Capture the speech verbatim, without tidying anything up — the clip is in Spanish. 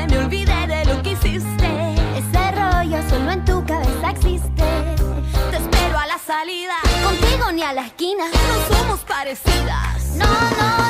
que me olvide de lo que hiciste. Ese rollo solo en tu cabeza existe. Te espero a la salida, Contigo ni a la esquina. no somos parecidas. No, no